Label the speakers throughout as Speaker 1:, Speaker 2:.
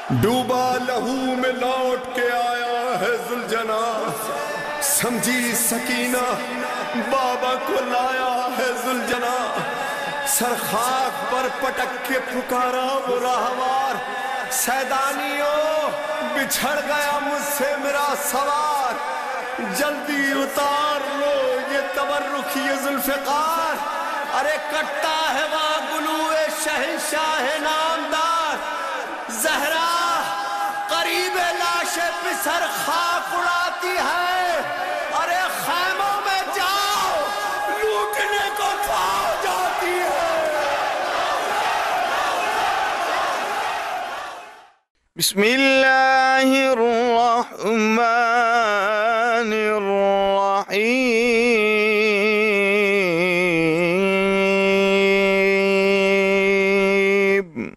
Speaker 1: ڈوبا لہو میں لوٹ کے آیا ہے ذوالجنا، سمجھی سکینہ بابا کو لایا ہے ذوالجنا، سر خاک پر پٹک کے پکارا وہ راہوار، سیدانیوں بچھڑ گیا مجھ سے میرا سوار، جلدی اتار لو یہ تبرک یہ ذوالفقار، ارے کٹتا ہے وہاں گلوئے شہنشاہ نامدار، زہرا قریب لاش پسر خاک اڑاتی ہے، ارے خیموں میں جاؤ لوٹنے کو کھا جاتی ہے۔
Speaker 2: بسم اللہ الرحمن الرحیم۔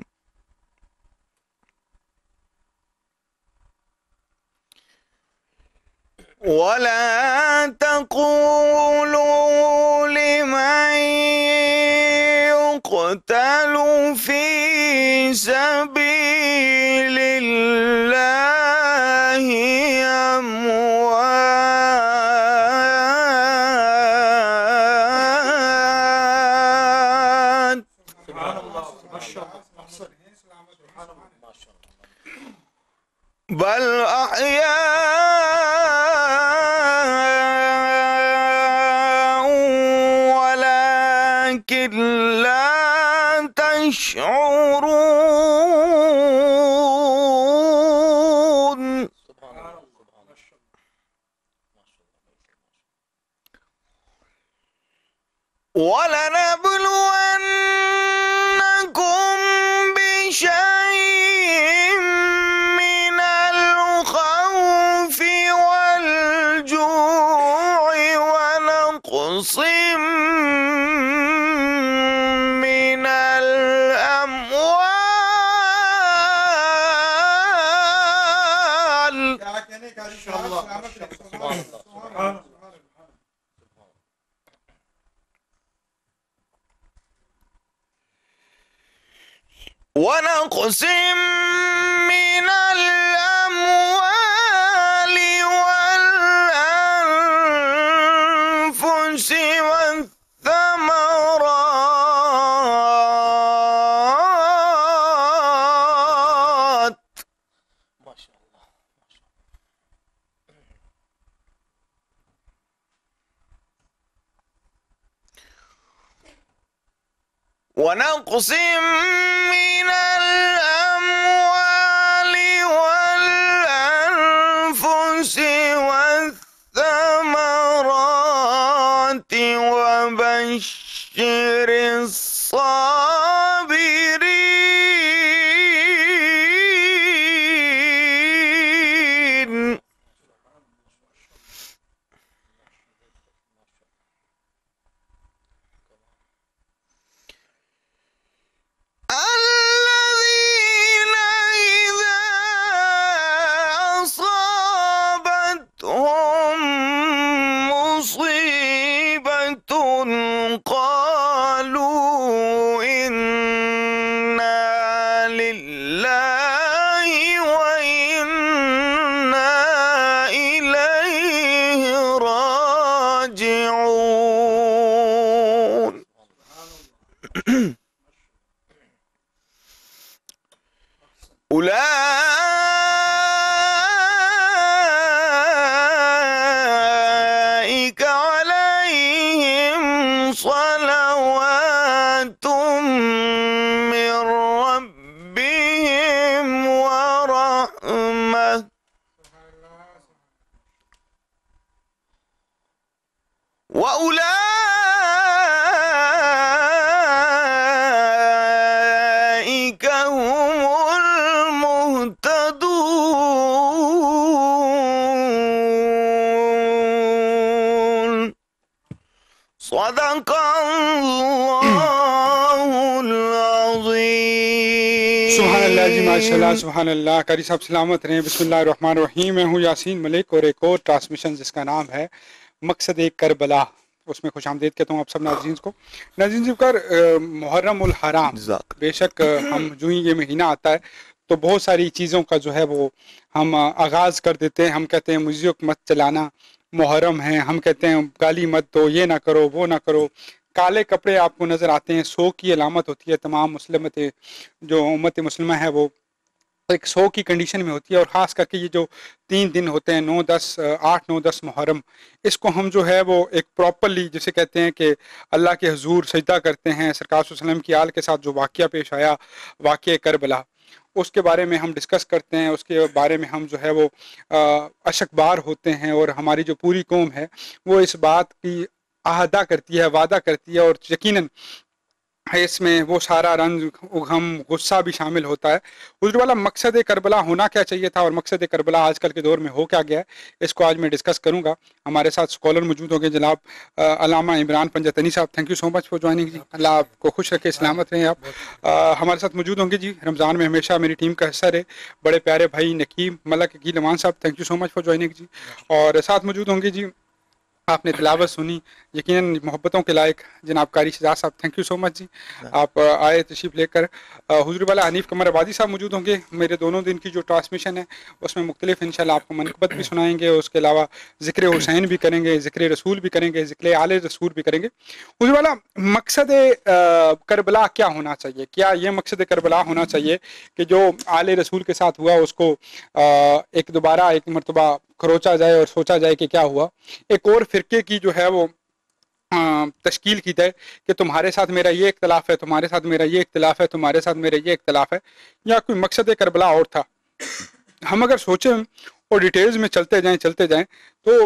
Speaker 2: وَلَا تَقُولُوا لِمَن يُقْتَلُ فِي سَبِيلِ اللَّهِ أَمْوَاتٌ بَلْ أَحْيَاءٌ وَلَكِنْ لَا تَشْعُرُونَ۔ وَلَنَبْلُوَنَّكُمْ بِشَيْءٍ مِّنَ الْخَوْفِ وَالْجُوعِ وَنَقْصٍ مِّنَ الْأَمْوَالِ ونقص من الأموال والأنفس والثمرات ونقص من الأموال والأنفس والثمرات وبشر الصابرين الذين إذا أصابتهم مصيبة قالوا إنا لله وإنا إليه راجعون۔ أولئك عليهم صلوات من ربهم ورحمة وأولئك هم المهتدون۔ صدق اللہ العظیم۔
Speaker 3: سبحان اللہ جی، ماشاء اللہ، سبحان اللہ۔ قاری صاحب سلامت رہیں۔ بسم اللہ الرحمن الرحیم۔ میں ہوں یاسین ملک اور ایک اور ٹرانسمیشن جس کا نام ہے مقصد کربلا، اس میں خوش آمدید کہتا ہوں آپ سب ناظرین کو۔ ناظرین ذکر محرم الحرام، بے شک ہم جو ہی یہ مہینہ آتا ہے تو بہت ساری چیزوں کا جو ہے وہ ہم آغاز کر دیتے ہیں. ہم کہتے ہیں میوزک مت چلانا، محرم ہے، ہم کہتے ہیں گالی مت دو، یہ نہ کرو وہ نہ کرو. کالے کپڑے آپ کو نظر آتے ہیں، سو کی علامت ہوتی ہے. تمام مسلمت جو امت مسلمہ ہے وہ ایک سو کی کنڈیشن میں ہوتی ہے، اور خاص کر کے یہ جو 3 دن ہوتے ہیں 8 9 10 محرم، اس کو ہم جو ہے وہ ایک پراپرلی جسے کہتے ہیں کہ اللہ کے حضور سجدہ کرتے ہیں. سرکار صلی اللہ علیہ وسلم کی آل کے ساتھ جو واقعہ پیش آیا، واقعہ کربلا، اس کے بارے میں ہم ڈسکس کرتے ہیں، اس کے بارے میں ہم جو ہے وہ اشکبار ہوتے ہیں، اور ہماری جو پوری قوم ہے وہ اس بات کی عہدہ کرتی ہے، وعدہ کرتی ہے، اور یقیناً اس میں وہ سارا رنج غم غصہ بھی شامل ہوتا ہے. حضور والا مقصد کربلا ہونا کیا چاہیے تھا، اور مقصد کربلا آج کل کے دور میں ہو کیا گیا ہے، اس کو آج میں ڈسکس کروں گا. ہمارے ساتھ اسکالر موجود ہوں گے جناب علامہ عمران پنجتنی صاحب. Thank you so much for joining ji. اللہ آپ کو خوش رکھے، سلامت رہیں آپ. ہمارے ساتھ موجود ہوں گے جی رمضان میں ہمیشہ میری ٹیم کا حصہ رہے بڑے پیارے بھائی نکیم ملک کی لمان صاحب. Thank you so much for joining ji. اور ساتھ موجود ہوں گے جی، آپ نے تلاوت سنی یقیناً محبتوں کے لائق جناب قاری شہزاد صاحب. تھینک یو سو مچ جی، آپ آئے تشریف لے کر. حضور والا حنیف قمر آبادی صاحب موجود ہوں گے. میرے دونوں دن کی جو ٹرانسمیشن ہے اس میں مختلف انشاءاللہ آپ کو منقبت بھی سنائیں گے، اس کے علاوہ ذکر حسین بھی کریں گے، ذکر رسول بھی کریں گے، ذکر آل رسول بھی کریں گے. حضور والا مقصد کربلا کیا ہونا چاہیے؟ کیا یہ مقصد کربلا ہونا چاہیے کہ جو آل رسول کے ساتھ ہوا اس کو ایک دوبارہ ایک مرتبہ کھروچا جائے اور سوچا جائے کہ کیا ہوا، ایک اور فرقے کی جو ہے وہ تشکیل کی جائے کہ تمہارے ساتھ میرا یہ اختلاف ہے، تمہارے ساتھ میرا یہ اختلاف ہے، تمہارے ساتھ میرا یہ اختلاف ہے، یا کوئی مقصد کربلا اور تھا؟ ہم اگر سوچیں اور ڈیٹیلز میں چلتے جائیں تو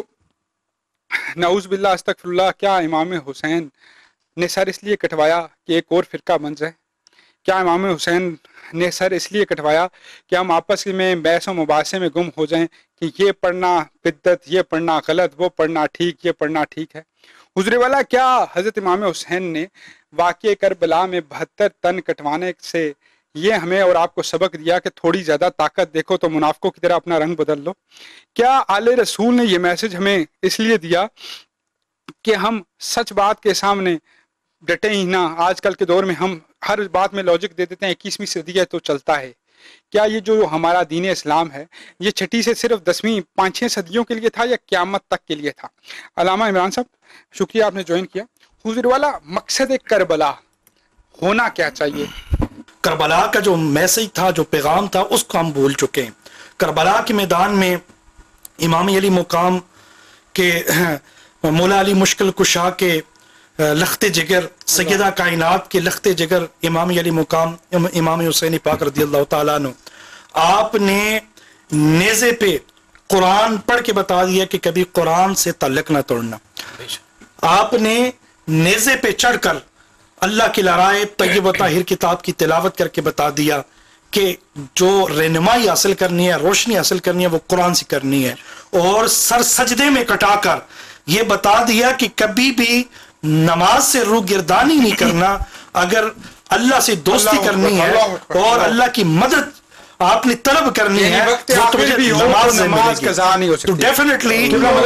Speaker 3: نعوذ باللہ استغفر اللہ، کیا امام حسین نے سر اس لیے کٹوایا کہ ایک اور فرقہ بن جائے؟ کیا امام حسین نے سر اس لیے کٹوایا کہ ہم آپس میں بحث و مباحثے میں گم ہو جائیں کہ یہ پڑھنا بدعت، یہ پڑھنا غلط، وہ پڑھنا ٹھیک، یہ پڑھنا ٹھیک ہے؟ حضور والا کیا حضرت امام حسین نے واقعہ کربلا میں 72 تن کٹوانے سے یہ ہمیں اور آپ کو سبق دیا کہ تھوڑی زیادہ طاقت دیکھو تو منافقوں کی طرح اپنا رنگ بدل لو؟ کیا آل رسول نے یہ میسج ہمیں اس لیے دیا کہ ہم سچ بات کے سامنے ڈٹے ہی نہ؟ آج کل کے دور میں ہم ہر بات میں لاجک دے دیتے ہیں، 21ویں صدی ہے تو چلتا ہے. کیا یہ جو ہمارا دین اسلام ہے یہ 6 سے صرف 10ویں 5-6 صدیوں کے لیے تھا یا قیامت تک کے لیے تھا؟ علامہ عمران صاحب شکریہ آپ نے جوائن کیا. حضور والا مقصد کربلا ہونا کیا چاہیے؟
Speaker 4: کربلا کا جو میسج تھا، جو پیغام تھا، اس کو ہم بھول چکے ہیں. کربلا کے میدان میں امام علی مقام کے مولا علی مشکل کشا کے لخت جگر، سیدہ کائنات کے لخت جگر امام علی مقام امام حسین پاک رضی اللہ تعالیٰ عنہ، آپ نے نیزے پہ قرآن پڑھ کے بتا دیا کہ کبھی قرآن سے تعلق نہ توڑنا. آپ نے نیزے پہ چڑھ کر اللہ کی لارائے طیب و طاہر کتاب کی تلاوت کر کے بتا دیا کہ جو رہنمائی حاصل کرنی ہے، روشنی حاصل کرنی ہے، وہ قرآن سے کرنی ہے. اور سر سجدے میں کٹا کر یہ بتا دیا کہ کبھی بھی نماز سے روح گردانی نہیں کرنا. اگر اللہ سے دوستی کرنی ہے اور اللہ کی مدد آپ نے طلب کرنی ہے
Speaker 3: نماز قضا نہیں ہو سکتی. تو ڈیفینیٹلی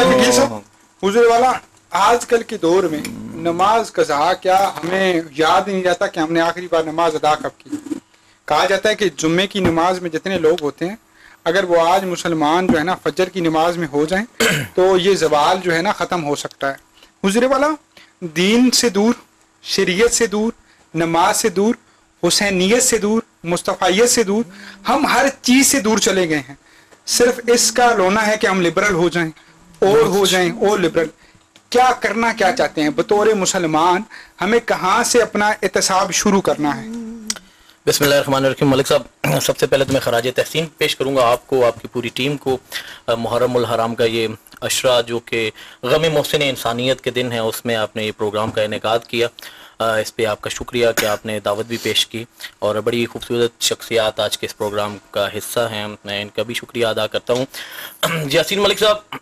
Speaker 3: حضور والا آج کل کے دور میں نماز قضا کیا ہمیں یاد نہیں رہتا کہ ہم نے آخری بار نماز ادا کب کی؟ کہا جاتا ہے کہ جمعے کی نماز میں جتنے لوگ ہوتے ہیں اگر وہ آج مسلمان جو ہے نا فجر کی نماز میں ہو جائیں تو یہ زوال جو ہے نا ختم ہو سکتا ہے. حضور والا دین سے دور، شریعت سے دور، نماز سے دور، حسینیت سے دور، مصطفیت سے دور، ہم ہر چیز سے دور چلے گئے ہیں. صرف اس کا رونا ہے کہ ہم لبرل ہو جائیں اور لبرل. کیا کرنا کیا چاہتے ہیں بطور مسلمان؟ ہمیں کہاں سے اپنا احتساب شروع کرنا ہے؟
Speaker 5: بسم اللہ الرحمن الرحیم. ملک صاحب، سب سے پہلے تو میں خراج تحسین پیش کروں گا آپ کو، آپ کی پوری ٹیم کو. محرم الحرام کا یہ عشرہ جو کہ غم محسن انسانیت کے دن ہے، اس میں آپ نے یہ پروگرام کا انعقاد کیا. اس پہ آپ کا شکریہ کہ آپ نے دعوت بھی پیش کی، اور بڑی خوبصورت شخصیات آج کے اس پروگرام کا حصہ ہیں، میں ان کا بھی شکریہ ادا کرتا ہوں. یاسین ملک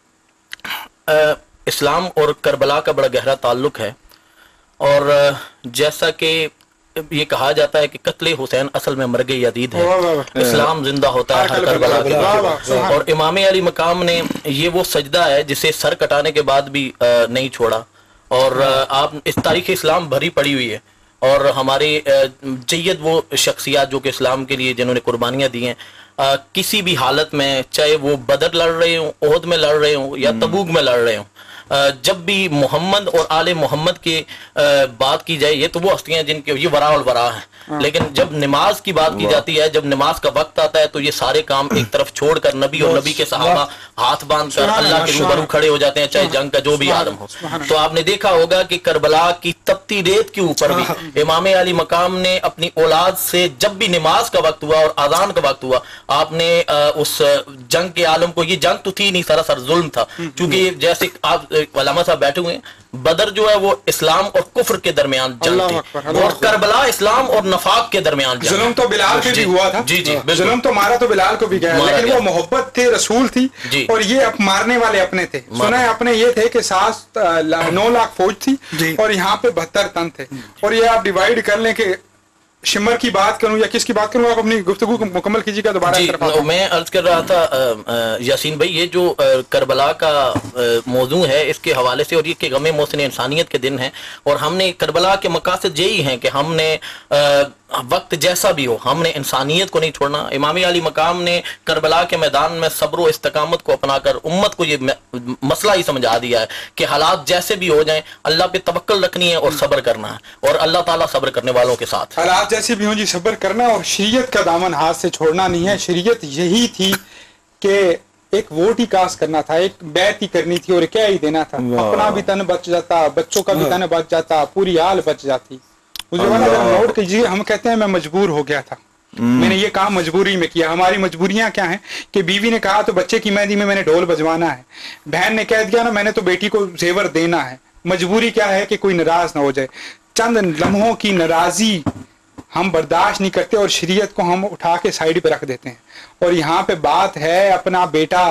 Speaker 5: صاحب، اسلام اور کربلا کا بڑا گہرا تعلق ہے، اور جیسا کہ یہ کہا جاتا ہے کہ قتل حسین اصل میں مرگ یزید ہے، اسلام زندہ ہوتا ہے ہر کربلا کے بعد. اور امام علی مقام نے یہ وہ سجدہ ہے جسے سر کٹانے کے بعد بھی نہیں چھوڑا. اور آپ اس تاریخ اسلام بھری پڑی ہوئی ہے، اور ہمارے جید وہ شخصیات جو کہ اسلام کے لیے جنہوں نے قربانیاں دی ہیں، کسی بھی حالت میں، چاہے وہ بدر لڑ رہے ہوں، احد میں لڑ رہے ہوں یا تبوک میں لڑ رہے ہوں، جب بھی محمد اور آل محمد کی بات کی جائے، یہ تو وہ ہستیاں جن کے یہ ورا الورا ہیں، لیکن جب نماز کی بات کی جاتی ہے، جب نماز کا وقت آتا ہے، تو یہ سارے کام ایک طرف چھوڑ کر نبی اور نبی کے صحابہ ہاتھ باندھ کر اللہ کے روبرو کھڑے ہو جاتے ہیں، چاہے جنگ کا جو بھی عالم ہو۔ تو آپ نے دیکھا ہوگا کہ کربلا کی تپتی ریت کے اوپر بھی امام علی مقام نے اپنی اولاد سے جب بھی نماز کا وقت ہوا اور اذان کا وقت ہوا، آپ نے اس جنگ کے عالم کو، یہ جنگ تو تھی نہیں، سراسر ظلم تھا، کیونکہ جیسے آپ علامہ صاحب بیٹھے ہوئے ہیں، بدر جو ہے وہ اسلام اور کفر کے درمیان جنگ تھی، اور کربلا اسلام اور نفاق کے درمیان جنگ۔
Speaker 3: ظلم تو بلال پہ بھی ہوا تھا،
Speaker 5: جی
Speaker 3: ظلم تو مارا تو بلال کو بھی گیا، لیکن وہ محبت تھے، رسول تھی، اور یہ مارنے والے اپنے تھے، سنا ہے اپنے یہ تھے کہ 9 لاکھ فوج تھی اور یہاں پہ 72 تن تھے، اور یہ آپ ڈیوائیڈ کر لیں کہ شمر کی بات کروں یا کس کی بات کروں، آپ اپنی گفتگو کو مکمل کیجیے گا دوبارہ۔
Speaker 5: میں عرض کر رہا تھا یاسین بھائی، یہ جو کربلا کا موضوع ہے، اس کے حوالے سے، اور یہ کہ غم محسن انسانیت کے دن ہیں، اور ہم نے کربلا کے مقاصد یہی ہیں کہ ہم نے وقت جیسا بھی ہو، ہم نے انسانیت کو نہیں چھوڑنا۔ امام علی مقام نے کربلا کے میدان میں صبر و استقامت کو اپنا کر امت کو یہ مسئلہ ہی سمجھا دیا ہے کہ حالات جیسے بھی ہو جائیں، اللہ پہ توکل رکھنی ہے اور صبر کرنا ہے، اور اللہ تعالیٰ صبر کرنے والوں کے ساتھ۔
Speaker 3: حالات جیسے بھی ہوں جی، صبر کرنا، اور شریعت کا دامن ہاتھ سے چھوڑنا نہیں ہے۔ شریعت یہی تھی کہ ایک ووٹ ہی کاسٹ کرنا تھا، ایک بیعت ہی کرنی تھی، اور کیا ہی دینا تھا، اپنا بھی تن بچ جاتا، بچوں کا بھی تن بچ جاتا، پوری حال بچ جاتی۔ نوٹ کیجیے، ہم کہتے ہیں میں مجبور ہو گیا تھا، میں نے یہ کام مجبوری میں کیا۔ ہماری مجبوریاں کیا ہیں کہ بیوی نے کہا تو بچے کی مہندی میں نے ڈھول بجوانا ہے، بہن نے کہہ دیا نا میں نے تو بیٹی کو زیور دینا ہے۔ مجبوری کیا ہے کہ کوئی ناراض نہ ہو جائے، چند لمحوں کی ناراضی ہم برداشت نہیں کرتے، اور شریعت کو ہم اٹھا کے سائیڈ پہ رکھ دیتے ہیں۔ اور یہاں پہ بات ہے اپنا بیٹا،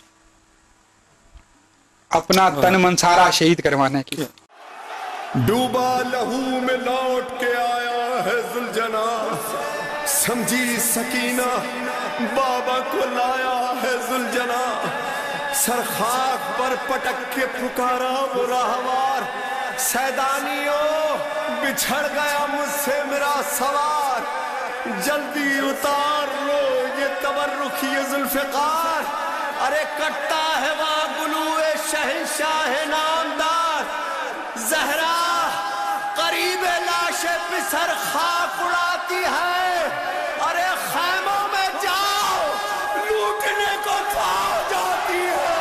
Speaker 3: اپنا تن من سارا شہید کروانے کی۔
Speaker 1: ڈوبا لہو میں لوٹ کے آیا ہے ذوالجنا، سمجھی سکینہ بابا کو لایا ہے ذوالجنا، سر خاک پر پٹک کے پکارا وہ راہوار، سیدانیوں بچھڑ گیا مجھ سے میرا سوار، جلدی اتار لو یہ تبرک یہ ذوالفقار، ارے کٹتا ہے وہاں گلوئے شہنشاہ نامدار، زہرا قریب لاش پسر خاک اڑاتی ہے، ارے خیموں میں جاؤ لوٹنے کو فوج آتی ہے۔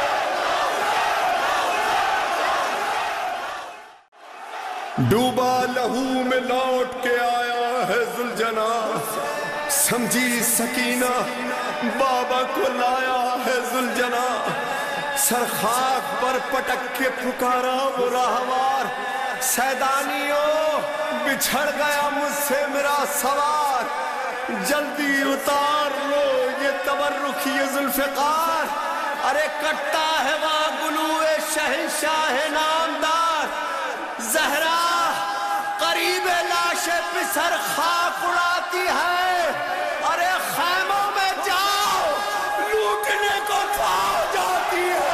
Speaker 1: ڈوبا لہو میں لوٹ کے آیا ہے ذوالجنا، سمجھی سکینہ بابا کو لایا ہے ذوالجنا، سر خاک پر پٹک کے پکارا وہ راہوار، سیدانیوں بچھڑ گیا مجھ سے میرا سوار، جلدی اتار لو یہ تبرک یہ ذوالفقار، ارے کٹتا ہے وہاں گلوئے شہنشاہ نامدار، زہرا قریب لاش پسر خاک اڑاتی ہے، ارے خیموں میں جاؤ لوٹنے کو فوج آتی ہے۔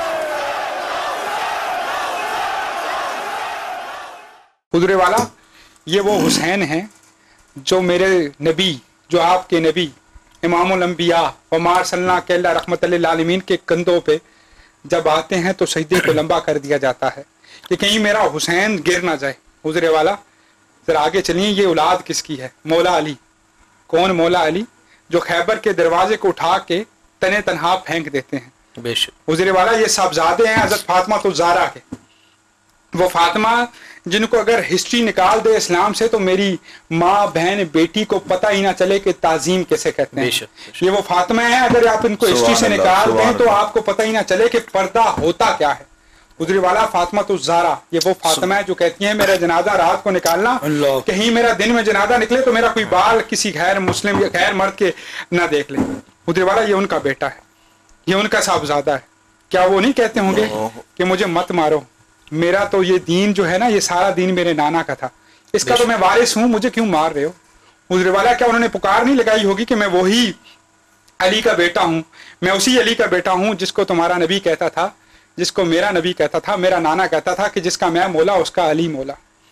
Speaker 3: حضور والا، یہ وہ حسین ہیں جو میرے نبی، جو آپ کے نبی امام الانبیاء وما ارسلناک الا رحمت للعالمین کے کندھوں پہ جب آتے ہیں تو سجدے کو لمبا کر دیا جاتا ہے کہ کہیں میرا حسین گر نہ جائے۔ حضور والا ذرا آگے چلیے، یہ اولاد کس کی ہے؟ مولا علی۔ کون مولا علی؟ جو خیبر کے دروازے کو اٹھا کے تنے تنہا پھینک دیتے ہیں۔
Speaker 5: بے شک
Speaker 3: حضور والا یہ صاحبزادے ہیں حضرت فاطمہ الزہرا کے، وہ فاطمہ جن کو اگر ہسٹری نکال دے اسلام سے تو میری ماں بہن بیٹی کو پتہ ہی نہ چلے کہ تعظیم کیسے کہتے ہیں۔ یہ وہ فاطمہ ہیں، اگر آپ ان کو ہسٹری سے نکال دیں تو آپ کو پتہ ہی نہ چلے کہ پردہ ہوتا کیا ہے۔ حضور والا فاطمہ الزہرا یہ وہ فاطمہ ہے جو کہتی ہیں میرا جنازہ رات کو نکالنا، کہیں میرا دن میں جنازہ نکلے تو میرا کوئی بال کسی غیر مسلم یا غیر مرد کے نہ دیکھ لے۔ حضور والا یہ ان کا بیٹا ہے، یہ ان کا صاحبزادہ ہے۔ کیا وہ نہیں کہتے ہوں گے کہ مجھے مت مارو، میرا تو یہ دین جو ہے نا یہ سارا دین میرے نانا کا تھا، اس کا تو میں وارث ہوں، مجھے کیوں مار رہے ہو؟ حضور والا کیا انہوں نے پکار نہیں لگائی ہوگی کہ میں وہی علی کا بیٹا ہوں، میں اسی علی کا بیٹا ہوں جس کو تمہارا نبی کہتا تھا، جس کو میرا نبی کہتا تھا، میرا نانا کہتا تھا کہ جس کا میں مولا اس کا علی مولا۔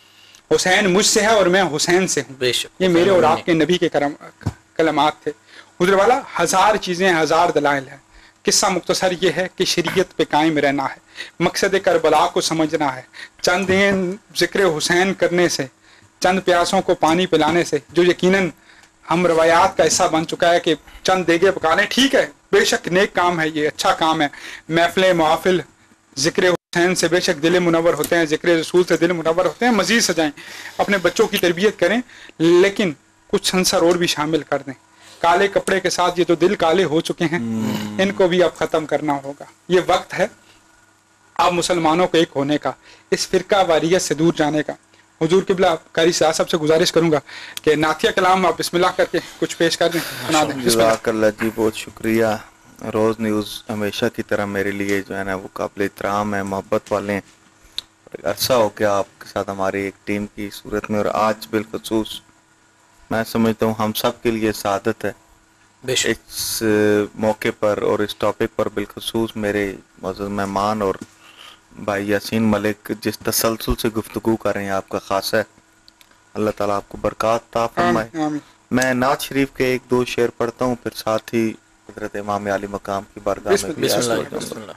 Speaker 3: حسین مجھ سے ہے اور میں حسین سے ہوں.
Speaker 5: بے شک
Speaker 3: یہ میرے اور آپ کے نبی کے کلمات تھے. حضور والا 1000 چیزیں 1000 دلائل ہیں. قصہ مختصر یہ ہے کہ شریعت پہ قائم رہنا ہے, مقصد کربلا کو سمجھنا ہے. چند ذکر حسین کرنے سے, چند پیاسوں کو پانی پلانے سے, جو یقیناً ہم روایات کا حصہ بن چکا ہے کہ چند دیگے پکا لیں, ٹھیک ہے, بے شک نیک کام ہے, یہ اچھا کام ہے. محفل محافل ذکر حسین سے بے شک دل منور ہوتے ہیں, ذکر رسول سے دل منور ہوتے ہیں. مزید سجائیں, اپنے بچوں کی تربیت کریں, لیکن کچھ عنصر اور بھی شامل کر دیں. کالے کپڑے کے ساتھ یہ تو دل کالے ہو چکے ہیں, ان کو بھی اب ختم کرنا ہوگا. یہ وقت ہے اب مسلمانوں کو ایک ہونے کا, اس فرقہ واریت سے دور جانے کا. حضور قبلہ قاری صاحب سے گزارش کروں گا کہ نعتیہ کلام آپ بسم اللہ کر کے کچھ پیش کر دیں, سنا دیں.
Speaker 2: جزاک اللہ جی, بہت شکریہ. روز نیوز ہمیشہ کی طرح میرے لیے جو ہے نا وہ قابل احترام ہے, محبت والے ہیں. عرصہ ہو گیا آپ کے ساتھ ہماری ایک ٹیم کی صورت میں, اور آج بالخصوص میں سمجھتا ہوں ہم سب کے لیے سعادت ہے اس موقع پر اور اس ٹاپک پر. بالخصوص میرے معزز مہمان اور بھائی یاسین ملک جس تسلسل سے گفتگو کر رہے ہیں, آپ کا خاص ہے. اللہ تعالیٰ آپ کو برکات عطا فرمائے. میں نعت شریف کے 1-2 شعر پڑھتا ہوں, پھر ساتھ ہی حضرت امام علی مقام کی بارگاہ میں.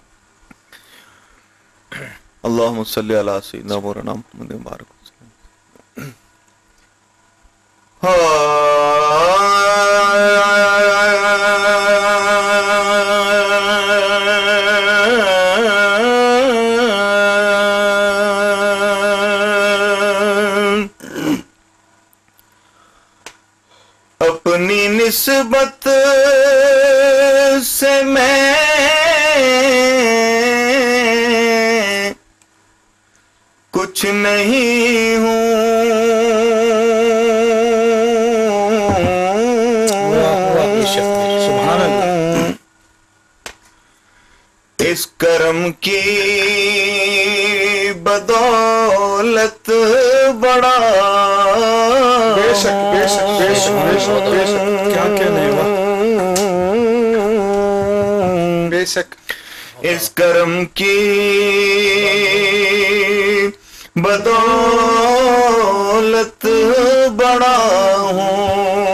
Speaker 2: اللہم صلی علی سیدنا مولانا محمد مبارک وسلم. اپنی نسبت سے میں کچھ نہیں ہوں, اس کرم کی بدولت بڑا
Speaker 3: بے شک بے شک بے شک بے شک بے شک, کیا کہنے بے شک.
Speaker 2: اس کرم کی بدولت بڑا ہوں,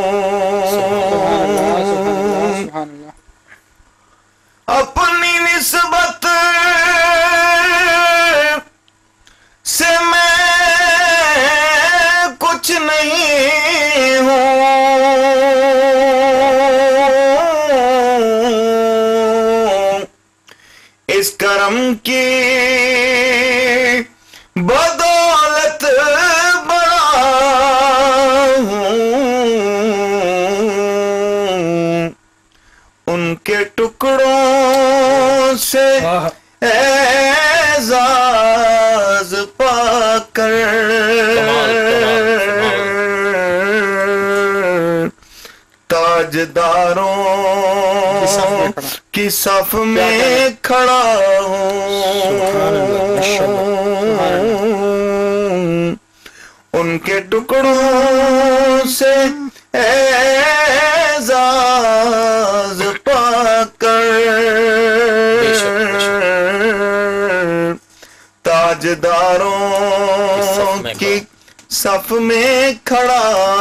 Speaker 2: اپنی نسبت سے میں کچھ نہیں ہوں, اس کرم کی بدولت بڑا ہوں, ان کے ٹکڑوں سے اعزاز پا کر تاجداروں کی صف میں کھڑا ہوں, ان کے ٹکڑوں سے اعزاز پا کر تاجداروں کی صف میں کھڑا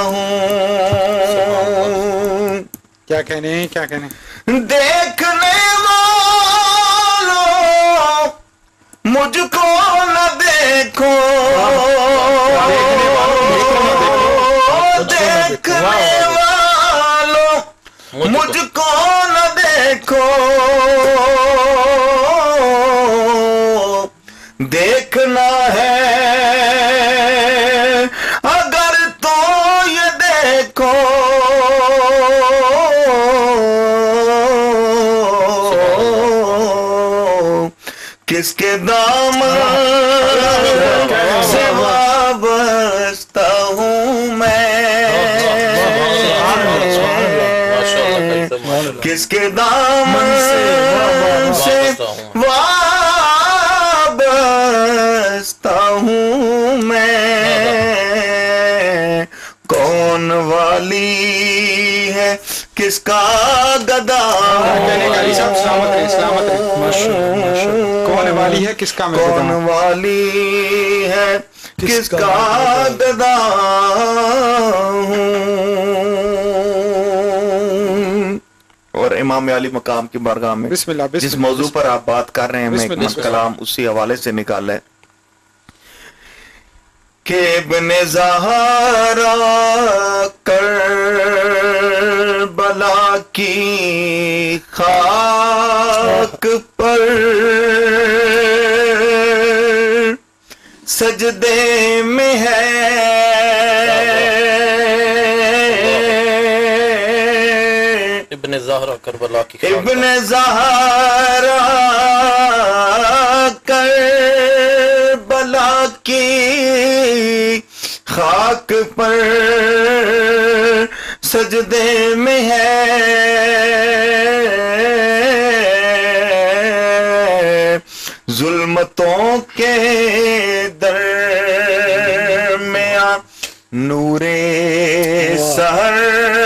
Speaker 2: ہوں.
Speaker 3: کیا کہنے ہیں, کیا کہنے.
Speaker 2: دیکھنے والوں مجھ کو نہ دیکھو, دیکھنے والوں مجھ کو نہ دیکھو, دیکھنا ہے اگر تو یہ دیکھو, کس کے دامن سے وابستہ ہوں میں, کس کے دامن سے وابستہ ہوں میں, کون والی ہے کس کا گدا,
Speaker 3: کون والی ہے کس کا,
Speaker 2: کون والی ہے کس کا گدا ہوں. اور امام علی مقام کی بارگاہ میں
Speaker 3: بسم اللہ بسم
Speaker 2: جس
Speaker 3: اللہ
Speaker 2: موضوع پر آپ بات کر رہے ہیں میں
Speaker 3: بسم
Speaker 2: ایک
Speaker 3: اللہ.
Speaker 2: کلام اسی حوالے سے نکالا ہے کہ ابن زہرا کربلا کی خاک پر سجدے میں ہے
Speaker 5: ابن زہرا کربلا کی خاک
Speaker 2: ابن زہرا کربلا کی خاک پر سجدے میں ہے ظلمتوں کے درمیان نور سحر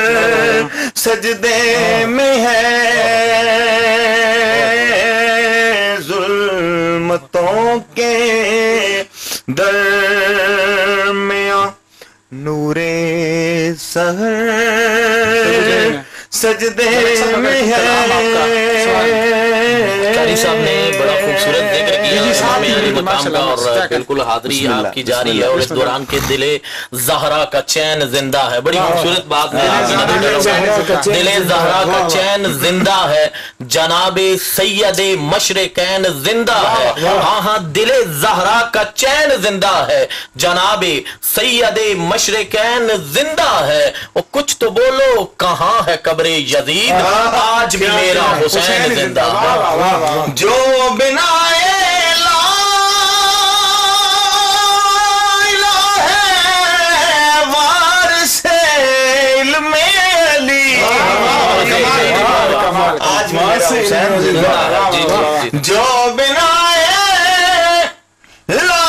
Speaker 2: سجدے میں ہے ظلمتوں کے درمیان نور سحر سجدے میں ہے.
Speaker 5: قاری صاحب نے بڑا خوبصورت ذکر کیا امام علی مقام کا اور بالکل حاضری آپ کی جاری ہے اور اس دوران کے دل زہرا کا چین زندہ ہے. بڑی خوبصورت بات ہے دل زہرا کا چین زندہ ہے جناب سید مشرقین زندہ ہے. ہاں ہاں دل زہرا کا چین زندہ ہے جناب سید مشرقین زندہ ہے. اور کچھ تو بولو کہاں ہے قبر یزید آج بھی میرا حسین زندہ ہے.
Speaker 2: جو بنا لا الہ وارث علم علی آج بھی میرا حسین زندہ ہے. جو بنا لا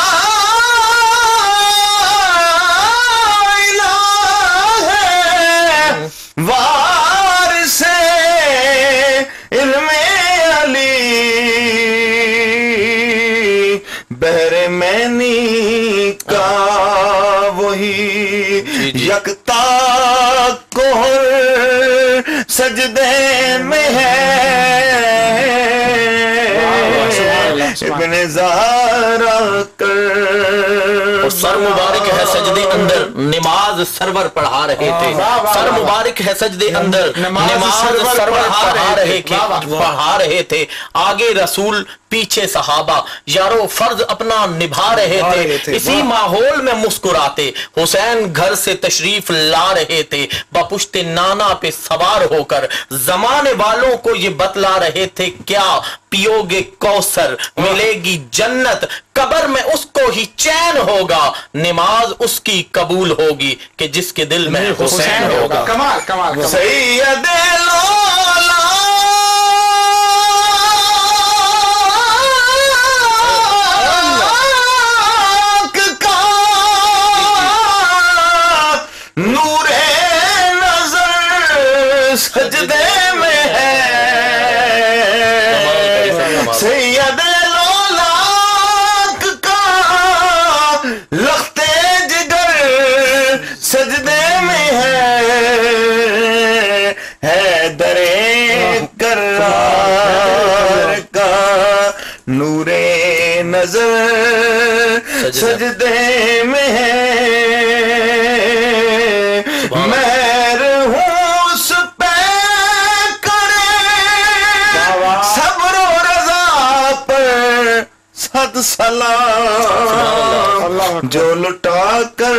Speaker 2: وارث علم علی بہر مینی کا وہی یکتا کوہر سجدے میں ہے ابن زہرا
Speaker 5: اور سر مبارک ہے سجدے اندر نماز سرور پڑھا رہے تھے. سر مبارک ہے سجدے اندر نماز سرور پڑھا رہے تھے. آگے رسول پیچھے صحابہ یارو فرض اپنا نبھا رہے تھے. اسی ماحول میں مسکراتے حسین گھر سے تشریف لا رہے تھے بپشت نانا پہ سوار ہو کر. زمانے والوں کو یہ بتلا رہے تھے کیا پیو گے کوثر ملے گی جنت قبر میں اس کو ہی چین ہوگا نماز اس کی قبول ہوگی کہ جس کے دل میں حسین ہوگا.
Speaker 3: کمال کمال
Speaker 2: سید لولا نور نظر سجدے میں ہے سید لولاک کا لخت جگر سجدے میں ہے در کرار کا نور نظر سجدے میں ہے مہر ہوں اس پہ کرے صبر و رضا پر صد سلام جو لٹا کر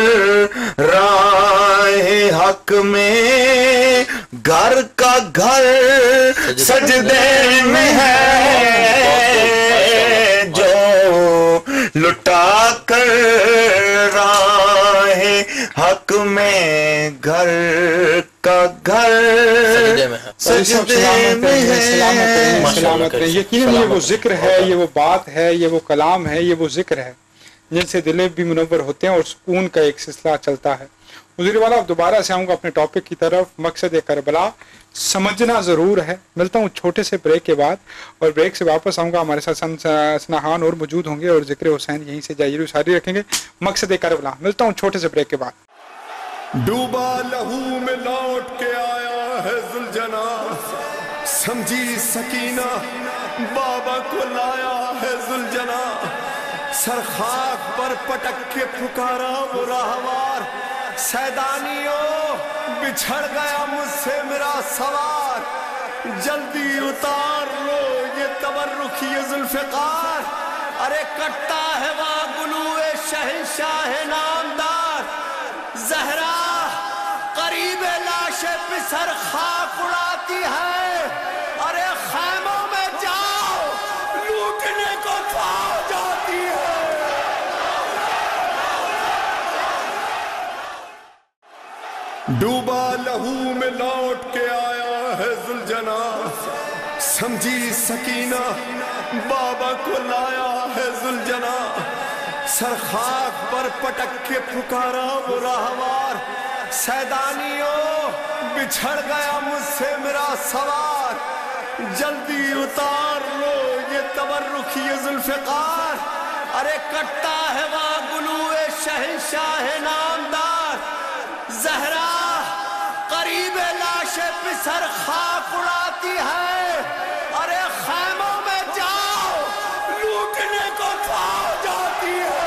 Speaker 2: راہ حق میں گھر کا گھر سجدے میں ہے جو لٹا کر راہ حق میں گھر کا گھر سجدے میں ہے.
Speaker 3: یقیناً یہ وہ ذکر ہے یہ وہ بات ہے یہ وہ کلام ہے یہ وہ ذکر ہے جن سے دل بھی منور ہوتے ہیں اور سکون کا ایک سلسلہ چلتا ہے. حضور والا اب دوبارہ سے آؤں گا اپنے ٹاپک کی طرف. مقصد کربلا समझना ज़रूर है। मिलता हूँ छोटे से ब्रेक के बाद, और ब्रेक से वापस आऊँगा। हमारे साथ सना खान और मौजूद होंगे और ज़िक्र हुसैन यहीं से जाहिर सारी रखेंगे। मकसद करबला। मिलता हूँ छोटे से ब्रेक के बाद।
Speaker 1: डूबा लहू में लौट के आया है जुलजना, समझी सकीना बाबा को लाया है जुलजना। सर खाक पर पटक के पुकारा वो राहवार, सैदानियों बिछड़ गया मुझसे मेरा सवार। जल्दी उतार लो ये तबर्रुख ये जुल्फ़िकार, अरे कटता है वहाँ गुलूए शहंशाह नामदार। ज़हरा करीब लाशे पिसर खाक उड़ाती है, अरे खैमों में जाओ लूटने को पाओ जाती है। डूबा लहू में लौट के आया है जुलजना, समझी सकीना बाबा को लाया है जुलजना। सर खाक पर पटक के पुकारा वो राहवार, सैदानियों बिछड़ गया मुझसे मेरा सवार। जल्दी उतार लो ये तबर्रुख ये जुल्फ़िकार, अरे कटता है वहाँ गुलूए शहंशाह नामदार। ज़हरा करीब लाशे पिसर खाक उड़ाती है, अरे खैमों में जाओ लूटने को पाओ जाती है।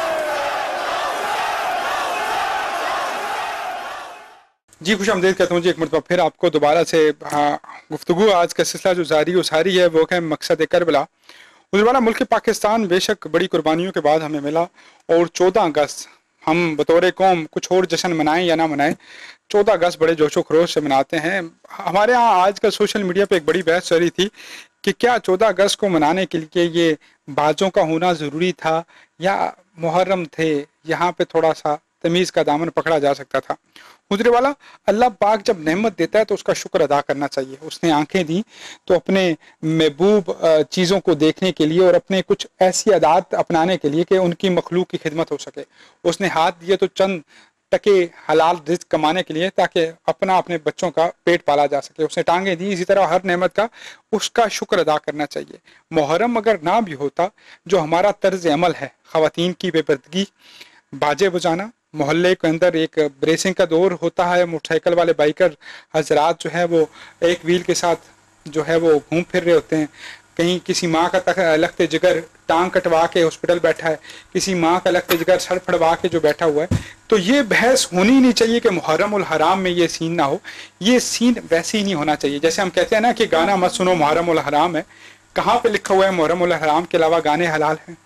Speaker 3: जी खुश आमदीद कहता हूँ जी एक मरतबा फिर आपको दोबारा से। गुफ्तगू आज का सिलसिला जो जारी सारी है वो है मकसद करबला। उजवाला मुल्क पाकिस्तान बेशक बड़ी कुर्बानियों के बाद हमें मिला, और 14 अगस्त हम बतौर कौम कुछ और जश्न मनाएं या ना मनाएं, 14 अगस्त बड़े जोशो खरोश से मनाते हैं। हमारे यहाँ आज कल सोशल मीडिया पे एक बड़ी बहस चल रही थी कि क्या 14 अगस्त को मनाने के लिए ये बाजों का होना ज़रूरी था या मुहर्रम थे, यहाँ पे थोड़ा सा तमीज़ का दामन पकड़ा जा सकता था। गुजरे वाला अल्लाह पाक जब नेमत देता है तो उसका शुक्र अदा करना चाहिए। उसने आंखें दी तो अपने महबूब चीज़ों को देखने के लिए और अपने कुछ ऐसी आदत अपनाने के लिए कि उनकी मखलूक की खिदमत हो सके। उसने हाथ दिए तो चंद टके हलाल रिज़्क़ कमाने के लिए ताकि अपने बच्चों का पेट पाला जा सके। उसने टांगें दी, इसी तरह हर नेमत का उसका शुक्र अदा करना चाहिए। मुहर्रम अगर ना भी होता, जो हमारा तर्ज अमल है, ख़वातीन की बेपर्दगी, बाजे बजाना, मोहल्ले के अंदर एक ब्रेसिंग का दौर होता है, मोटरसाइकिल वाले बाइकर हजरात जो है वो एक व्हील के साथ जो है वो घूम फिर रहे होते हैं। कहीं किसी माँ का लखते जिगर टांग कटवा के हॉस्पिटल बैठा है, किसी माँ का लखते जिगर सर फड़वा के जो बैठा हुआ है। तो ये बहस होनी नहीं चाहिए कि मुहर्रम उल हराम में ये सीन ना हो। ये सीन वैसे ही नहीं होना चाहिए। जैसे हम कहते हैं ना कि गाना मत सुनो मुहर्रम उल हराम है, कहाँ पे लिखा हुआ है मुहर्रम उल हराम के अलावा गाने हलाल हैं?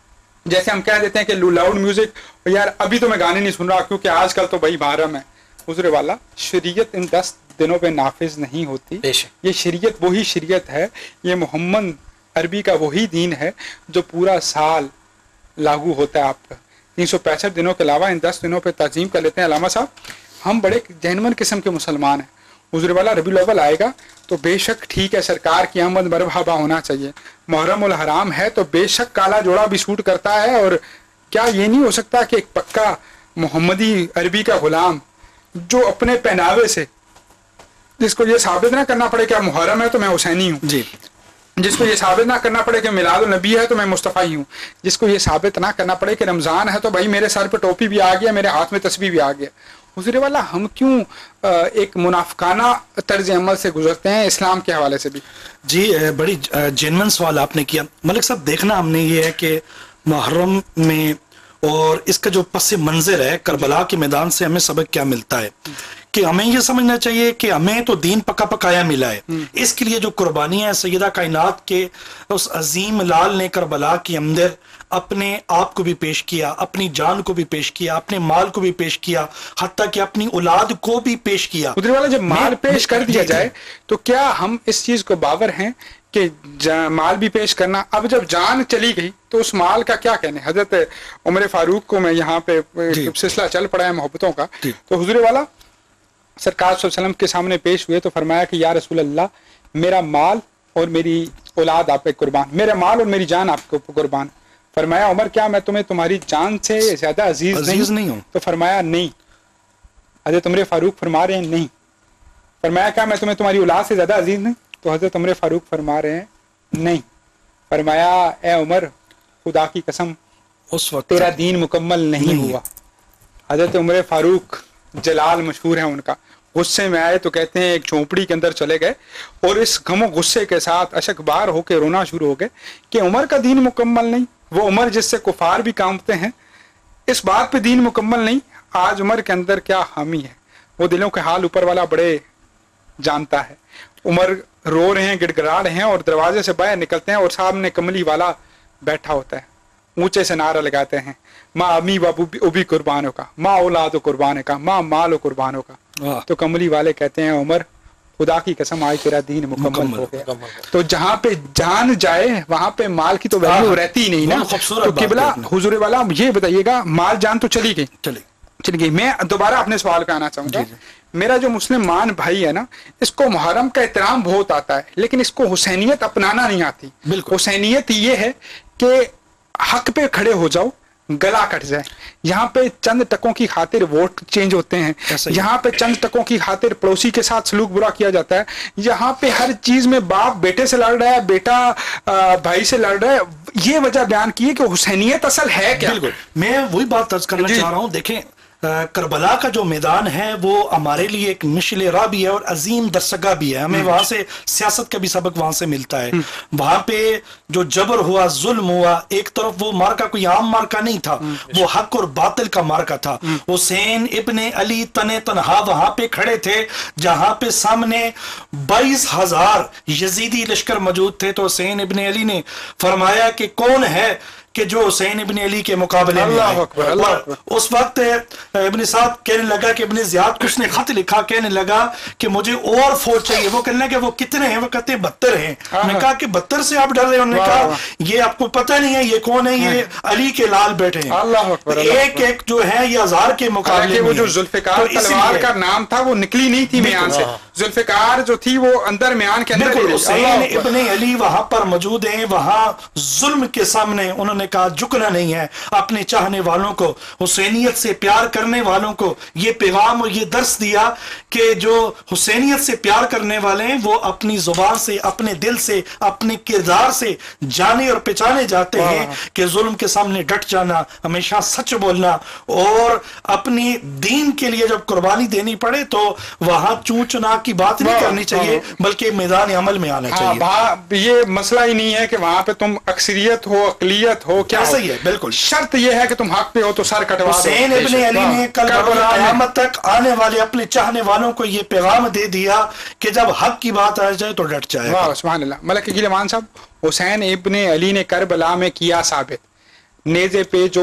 Speaker 3: जैसे हम कह देते हैं कि लाउड म्यूजिक, यार अभी तो मैं गाने नहीं सुन रहा क्योंकि आजकल तो भाई मुहर्रम है। गुजरे वाला शरीयत इन 10 दिनों पे नाफिज नहीं होती। ये शरीयत वही शरीयत है, ये मोहम्मद अरबी का वही दीन है जो पूरा साल लागू होता है आपका। 365 दिनों के अलावा इन 10 दिनों पे ताजीम कर लेते हैं। अलामा साहब, हम बड़े जहनमन किस्म के मुसलमान हैं। गुजरे वाला रबीउल अव्वल आएगा तो बेशक ठीक है, सरकार की आमद मरहबा होना चाहिए। मुहर्रम उल हराम है तो बेशक काला जोड़ा भी सूट करता है। और क्या ये नहीं हो सकता कि एक पक्का मोहम्मदी अरबी का गुलाम जो अपने पहनावे से, जिसको ये साबित ना करना पड़े कि मुहर्रम है तो मैं हुसैनी हूँ जी, जिसको ये साबित ना करना पड़े कि मिलाद नबी है तो मैं मुस्तफ़ा हूँ, जिसको ये साबित ना करना पड़े कि रमज़ान है तो भाई मेरे सर पे टोपी भी आ गया, मेरे हाथ में तस्बीह भी आ गया। गुजरे वाला हम क्यों एक मुनाफिकाना तर्ज अमल से गुजरते हैं इस्लाम के हवाले से भी?
Speaker 4: जी बड़ी जेन्युइन सवाल आपने किया मलिक साहब। देखना हमने ये है कि मुहर्रम में और इसका जो पस मंजर है करबला के मैदान से हमें सबक क्या मिलता है कि हमें ये समझना चाहिए कि हमें तो दीन पका पकाया मिला है। इसके लिए जो कुर्बानी है सैयदा कायनात के उस अजीम लाल ने करबला के अंदर अपने आप को भी पेश किया, अपनी जान को भी पेश किया, अपने माल को भी पेश किया, हत्ता कि अपनी औलाद को भी पेश किया।
Speaker 3: उधर वाला जब माल पेश कर दिया जाए तो क्या हम इस चीज को बावर हैं कि माल भी पेश करना? अब जब जान चली गई तो उस माल का क्या कहने? हजरत उमर फारूक को मैं यहाँ पे सिलसिला चल पड़ा है मोहब्बतों का, तो हुजूर वाला सरकार सल्लल्लाहु अलैहि वसल्लम के सामने पेश हुए तो फरमाया कि या रसूल अल्लाह, मेरा माल और मेरी औलाद आप पे कुर्बान, मेरा माल और मेरी जान आपके ऊपर कुर्बान। फरमाया उमर, क्या मैं तुम्हें तुम्हारी जान से ज्यादा अजीज नहीं हूँ? तो फरमाया नहीं। हजरत उमर फारूक फरमा रहे हैं नहीं। فرمایا کیا میں تمہیں تمہاری اولاد سے زیادہ عزیز نہیں؟ تو حضرت عمر فاروق فرما رہے ہیں نہیں. فرمایا اے عمر خدا کی قسم
Speaker 4: اس وقت
Speaker 3: تیرا دین مکمل نہیں ہوا. حضرت عمر فاروق جلال مشہور ہے ان کا، غصے میں آئے تو کہتے ہیں ایک جھونپڑی کے اندر چلے گئے اور اس غم و غصے کے ساتھ اشک بار ہو کے رونا شروع ہو گئے کہ عمر کا دین مکمل نہیں. وہ عمر جس سے کفار بھی کانپتے ہیں، اس بات پہ دین مکمل نہیں. آج عمر کے اندر کیا حامی ہے، وہ دلوں کے حال اوپر والا بڑے جانتا ہے. عمر رو رہے ہیں، گڑ گڑا رہے ہیں اور دروازے سے باہر نکلتے ہیں اور سامنے کملی والا بیٹھا ہوتا ہے. اونچے سے نعرہ لگاتے ہیں ماں امی بابو بھی قربانوں کا، ماں اولاد و قربان کا، ماں مال و قربانوں کا. تو کملی والے کہتے ہیں عمر خدا کی قسم آج تیرا دین مکمل ہو گیا. تو جہاں پہ جان جائے وہاں پہ مال کی تو ویلیو رہتی ہی نہیں نا. تو قبلہ حضور والا یہ بتائیے گا، مال جان تو چلی گئی. میں دوبارہ اپنے سوال پہ آنا چاہوں گا. میرا جو مسلمان بھائی ہے نا، اس کو محرم کا احترام بہت آتا ہے لیکن اس کو حسینیت اپنانا نہیں آتی. حسینیت یہ ہے کہ حق پہ کھڑے ہو جاؤ، گلا کٹ جائے. یہاں پہ چند ٹکوں کی خاطر ووٹ چینج ہوتے ہیں، یہاں پہ چند ٹکوں کی خاطر پڑوسی کے ساتھ سلوک برا کیا جاتا ہے. یہاں پہ ہر چیز میں باپ بیٹے سے لڑ رہا ہے، بیٹا بھائی سے لڑ رہا ہے. یہ وجہ بیان کی ہے کہ حسینیت اصل ہے کیا.
Speaker 4: بالکل میں وہی بات عرض کرنا چاہ رہا ہوں. دیکھیں کربلا کا جو میدان ہے وہ ہمارے لیے ایک مشعل راہ بھی ہے اور عظیم درسگاہ بھی ہے. ہمیں وہاں سے سیاست کا بھی سبق وہاں سے ملتا ہے. وہاں پہ جو جبر ہوا، ظلم ہوا، ایک طرف وہ مارکا کوئی عام مارکا نہیں تھا، وہ حق اور باطل کا مارکا تھا. حسین ابن علی تنہا وہاں پہ کھڑے تھے جہاں پہ سامنے 22,000 یزیدی لشکر موجود تھے. تو حسین ابن علی نے فرمایا کہ کون ہے کہ جو حسین ابن علی کے مقابلے میں آئے. اس وقت ابن سعد کہنے لگا کہ ابن زیاد کو اس نے خط لکھا، کہنے لگا کہ مجھے اور فوج چاہیے. وہ کہنے لگا کہ وہ کتنے ہیں؟ وہ کہتے ہیں 72 ہیں. میں نے کہا کہ 72 سے آپ ڈر رہے ہیں؟ انہوں نے کہا یہ آپ کو پتہ نہیں ہے یہ کون ہے، یہ علی کے لال بیٹے ہیں. ایک ایک جو ہے یہ 1000 کے مقابلے.
Speaker 3: وہ جو ذوالفقار تلوار کا نام تھا وہ نکلی نہیں تھی میان سے، ذوالفقار جو تھی وہ اندر میان کے اندر.
Speaker 4: حسین ابن علی وہاں پر موجود ہیں. وہاں ظلم کے سامنے انہوں نے کہا جھکنا نہیں ہے. اپنے چاہنے والوں کو، حسینیت سے پیار کرنے والوں کو یہ پیغام اور یہ درس دیا کہ جو حسینیت سے پیار کرنے والے ہیں وہ اپنی زبان سے، اپنے دل سے، اپنے کردار سے جانے اور پہچانے جاتے ہیں کہ ظلم کے سامنے ڈٹ جانا، ہمیشہ سچ بولنا اور اپنی دین کے لیے جب قربانی دینی پڑے تو وہاں چونچنا کی بات نہیں کرنی چاہیے بلکہ میدان عمل میں آنا چاہیے.
Speaker 3: یہ مسئلہ ہی نہیں ہے کہ وہاں پہ تم اکثریت ہو اقلیت ہو، کیا
Speaker 4: صحیح ہے. بالکل
Speaker 3: شرط یہ ہے کہ تم حق پہ ہو تو سر کٹوا دو.
Speaker 4: حسین ابن علی نے کل قیامت تک آنے والے اپنے چاہنے والوں کو یہ پیغام دے دیا کہ جب حق کی بات آ جائے تو ڈٹ جائے.
Speaker 3: واہ سبحان اللہ. ملک گیلمان صاحب، حسین ابن علی نے کربلا میں کیا ثابت، نیزے پہ جو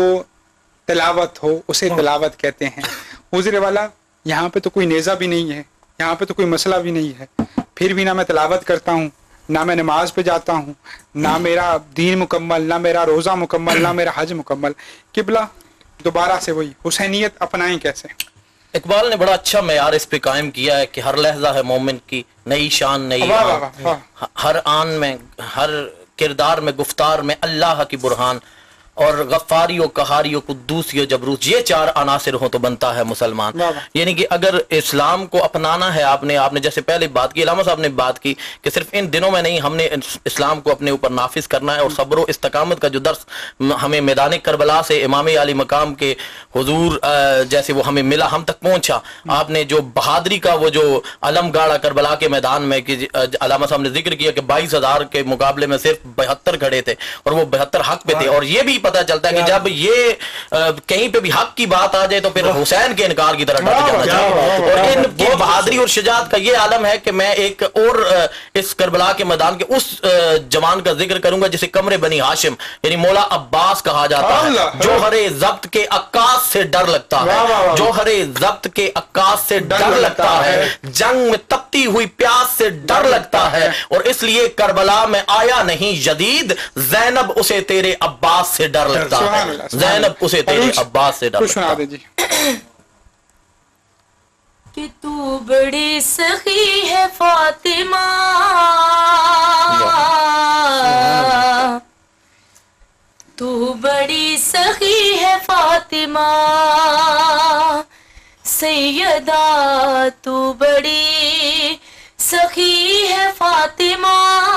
Speaker 3: تلاوت ہو اسے تلاوت کہتے ہیں. حضور والا یہاں پہ تو کوئی نیزہ بھی نہیں ہے، یہاں پہ تو کوئی مسئلہ بھی نہیں ہے، پھر بھی نہ میں تلاوت کرتا ہوں، نہ میں نماز پہ جاتا ہوں، نہ میرا دین مکمل، نہ میرا روزہ مکمل، نہ میرا حج مکمل. قبلہ دوبارہ سے وہی حسینیت اپنائیں کیسے؟
Speaker 5: اقبال نے بڑا اچھا معیار اس پہ قائم کیا ہے کہ ہر لحظہ ہے مومن کی نئی شان نئی آن، ہر آن میں، ہر کردار میں، گفتار میں اللہ کی برہان، اور غفاری و قہاری و قدوسی و جبروت، یہ 4 عناصر ہوں تو بنتا ہے مسلمان. یعنی کہ اگر اسلام کو اپنانا ہے، آپ نے جیسے پہلے بات کی، علامہ صاحب نے بات کی کہ صرف ان دنوں میں نہیں، ہم نے اسلام کو اپنے اوپر نافذ کرنا ہے. اور صبر و استقامت کا جو درس ہمیں میدان کربلا سے امام علی مقام کے حضور جیسے وہ ہمیں ملا، ہم تک پہنچا. آپ نے جو بہادری کا وہ جو علم گاڑا کربلا کے میدان میں، کہ علامہ صاحب نے ذکر کیا کہ 22,000 کے مقابلے میں صرف 72 کھڑے تھے اور وہ 72 حق پہ تھے. اور یہ بھی پتہ چلتا ہے کہ جب یہ کہیں پہ بھی حق کی بات آ جائے تو پھر حسین کے انکار کی طرف ڈٹ جانا چاہیے. اور ان کی بہادری اور شجاعت کا یہ عالم ہے کہ میں ایک اور اس کربلا کے میدان کے اس جوان کا ذکر کروں گا جسے قمر بنی ہاشم یعنی مولا عباس کہا جاتا ہے. جوہر ضبط کے عکاس سے ڈر لگتا ہے، جوہر ضبط کے عکاس سے ڈر لگتا ہے، جنگ میں تپتی ہوئی پیاس سے ڈر لگتا ہے، اور اس لیے کربلا میں آیا نہیں جدید، زینب اسے تیرے عباس سے ڈر لگتا ہے، زینب اسے تیرے عباس سے ڈر لگتا ہے.
Speaker 6: کہ تو بڑی سخی ہے فاطمہ، تو بڑی سخی ہے فاطمہ، सैयदा तू बड़ी सखी है फातिमा,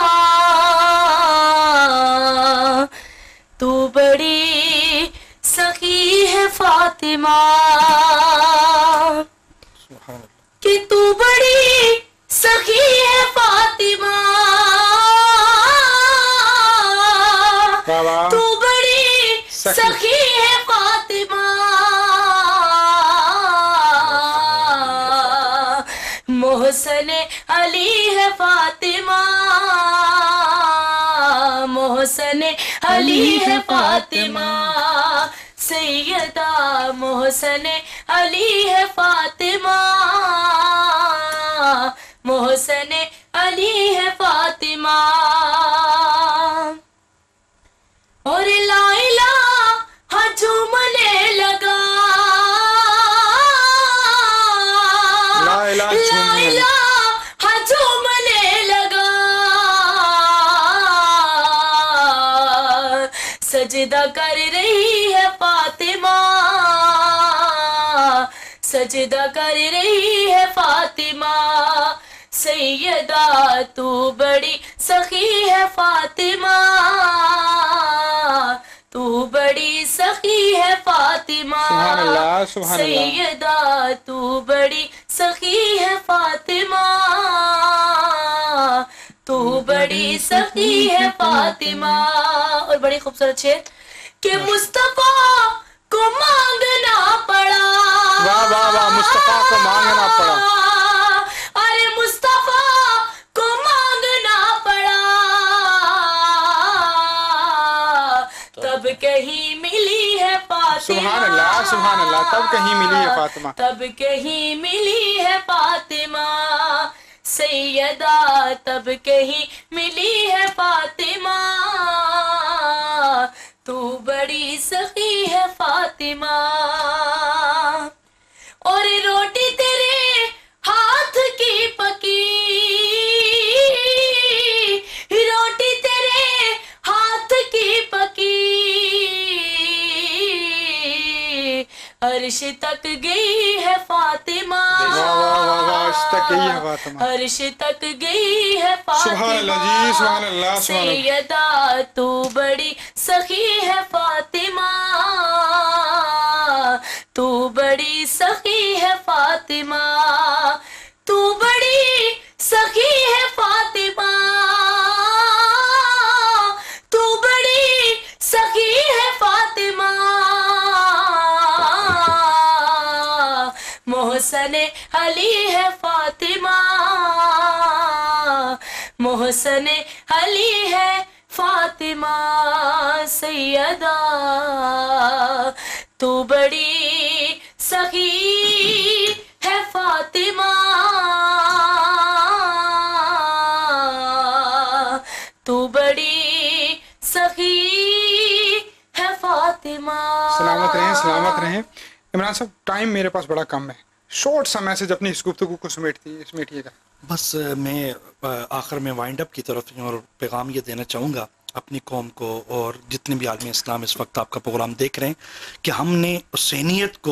Speaker 6: तू बड़ी सखी है फातिमा, कि तू बड़ी सखी है फातिमा, तू बड़ी सखी है फातिमा, मोहसन अली है फातिमा, मोहसन अली है फातिमा, सैयदा मोहसन अली है फातिमा, मोहसन अली है फातिमा। और लाइला झूमने लगा, लाइला झूमने लगा, सजदा कर रही है फातिमा, सजदा कर रही है फातिमा, सैयदा तू बड़ी सखी है फातिमा, तू बड़ी सखी है फातिमा, सैयदा तू बड़ी सखी है फातिमा, तू बड़ी सखी है फातिमा। और बड़ी खूबसूरत शेर कि मुस्तफा को मांगना पड़ा,
Speaker 3: वाह वाह वाह, मुस्तफा को मांगना पड़ा,
Speaker 6: अरे मुस्तफा को मांगना पड़ा, तब कहीं मिली है फातिमा,
Speaker 3: सुभान अल्लाह, तब कहीं मिली है फातिमा,
Speaker 6: तब कहीं मिली है फातिमा, सैयदा तब कहीं मिली है फातिमा, तू बड़ी सखी है फातिमा। और रोटी तेरे हाथ की पकी, रोटी तेरे हाथ की पकी, अर्श तक गई है फातिमा,
Speaker 3: अर्श तक गई है फातिमा,
Speaker 6: अर्श तक गई है फातिमा,
Speaker 3: सुभान अल्लाह जी, सुभान अल्लाह,
Speaker 6: सैयदा तू बड़ी सखी है फातिमा, तू बड़ी सखी है फातिमा, तू बड़ी सखी है फातिमा, तू बड़ी सखी है फातिमा, मोहसन अली है फातिमा, मोहसन अली है फातिमा, सैयदा तू बड़ी सखी है फातिमा, तू बड़ी सखी है फातिमा।
Speaker 3: सलामत रहें, सलामत रहें। इमरान साहब, टाइम मेरे पास बड़ा कम है, शॉर्ट सा मैसेज अपनी इस गुफ्तगू को समेटिएगा।
Speaker 4: बस मैं आखिर में वाइंड अप की तरफ और पैगाम ये देना चाहूँगा अपनी कौम को और जितने भी आलमी इस्लाम इस वक्त आपका प्रोग्राम देख रहे हैं कि हमने हुसैनियत को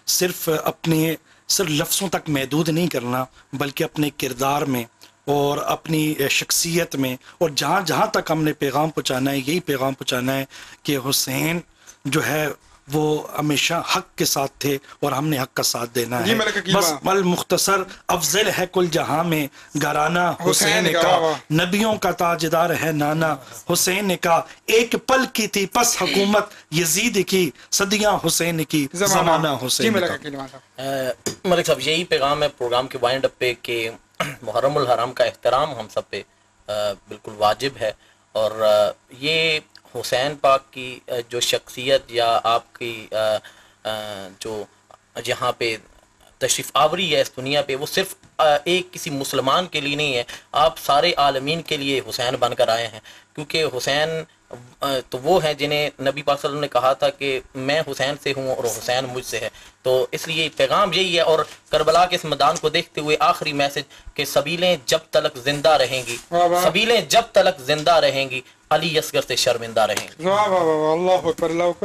Speaker 4: सिर्फ लफ्ज़ों तक महदूद नहीं करना, बल्कि अपने किरदार में और अपनी शख्सियत में और जहाँ जहाँ तक हमने पैगाम पहुँचाना है, यही पैगाम पहुँचाना है कि हुसैन जो है वो हमेशा हक के साथ थे और हमने हक का साथ देना है। बस वल मुख्तसर अफजल है कुल जहां में घराना हुसैन का, नबियों का ताजदार है नाना हुसैन का, एक पल की थी पस हुकूमत यजीद की, सदियां हुसैन की ज़माना हुसैन का।
Speaker 5: मलिक साहब, यही पैगाम है प्रोग्राम के वाइंड अप पे कि मुहर्रमुल हराम का एहतराम हम सब पे बिल्कुल वाजिब है, और ये हुसैन पाक की जो शख्सियत या आपकी जो यहाँ पे तशरीफ़ आवरी है इस दुनिया पे, वो सिर्फ एक किसी मुसलमान के लिए नहीं है, आप सारे आलमीन के लिए हुसैन बनकर आए हैं, क्योंकि हुसैन तो वो हैं जिन्हें नबी पाक सल्लल्लाहु अलैहि वसल्लम ने कहा था कि मैं हुसैन से हूँ और हुसैन मुझसे है। तो इसलिए पैगाम यही है, और करबला के इस मैदान को देखते हुए आखिरी मैसेज कि सबीलें जब तलक जिंदा रहेंगी, सबीलें जब तलक जिंदा रहेंगी, अली असगर से शर्मिंदा रहेंगी।
Speaker 3: वाह वाह वाह, अल्लाह अकबर, अल्लाह अकबर।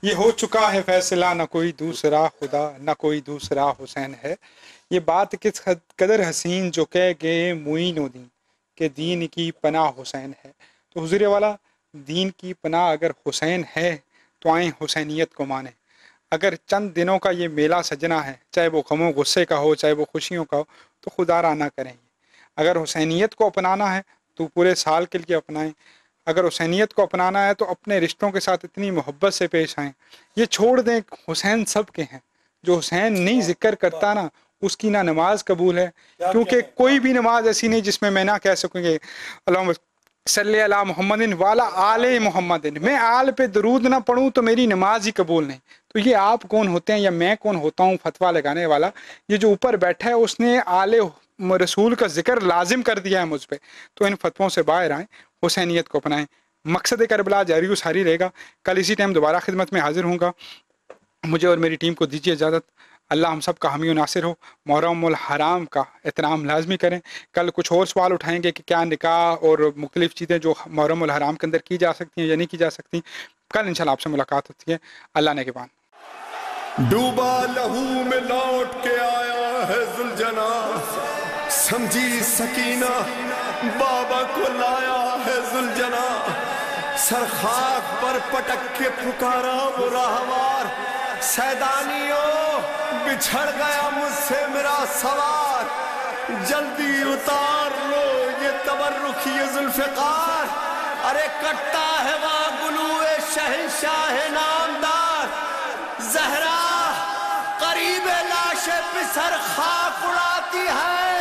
Speaker 3: یہ ہو چکا ہے فیصلہ، نہ کوئی دوسرا خدا نہ کوئی دوسرا حسین ہے. یہ بات کس قدر حسین جو کہہ گئے معین و دین کہ دین کی پناہ حسین ہے. تو حضور والا دین کی پناہ اگر حسین ہے تو آئیں حسینیت کو مانیں. اگر چند دنوں کا یہ میلہ سجنا ہے، چاہے وہ غم و غصے کا ہو چاہے وہ خوشیوں کا ہو، تو خدا را نہ کریں. اگر حسینیت کو اپنانا ہے تو پورے سال کے لیے اپنائیں. اگر حسینیت کو اپنانا ہے تو اپنے رشتوں کے ساتھ اتنی محبت سے پیش آئیں. یہ چھوڑ دیں حسین سب کے ہیں، جو حسین نہیں ذکر کرتا نا اس کی نہ نماز قبول ہے. کیونکہ کوئی بھی نماز ایسی نہیں جس میں میں نہ کہہ سکوں گے اللہم صلی علی محمد والا آل محمد، میں آل پہ درود نہ پڑھوں تو میری نماز ہی قبول نہیں. تو یہ آپ کون ہوتے ہیں یا میں کون ہوتا ہوں فتویٰ لگانے والا؟ یہ جو اوپر بیٹھا ہے اس نے آل رسول کا ذکر لازم کر دیا ہے مجھ پہ. تو ان فتووں سے باہر آئیں، حسینیت کو اپنائیں. مقصد کربلا جاری و ساری رہے گا. کل اسی ٹائم دوبارہ خدمت میں حاضر ہوں گا. مجھے اور میری ٹیم کو دیجیے اجازت. اللہ ہم سب کا حامی و ناصر ہو. محرم الحرام کا احترام لازمی کریں. کل کچھ اور سوال اٹھائیں گے کہ کیا نکاح اور مختلف چیزیں جو محرم الحرام کے اندر کی جا سکتی ہیں یا نہیں کی جا سکتی. کل انشاءاللہ آپ سے ملاقات ہوتی ہے. اللہ نگہبان.
Speaker 1: ڈوبا لہو میں لوٹ کے آیا ہے ذوالجنا، سمجھی سکینہ بابا کو لایا ہے ذوالجنا. سر خاک پر پٹک کے پکارا وہ راہوار، سیدانیوں بچھڑ گیا مجھ سے میرا سوار. جلدی اتار لو یہ تبرک یہ ذوالفقار، ارے کٹتا ہے وہاں گلوئے شہنشاہ نامدار. زہرا قریب لاش پہ سر خاک اڑاتی ہے،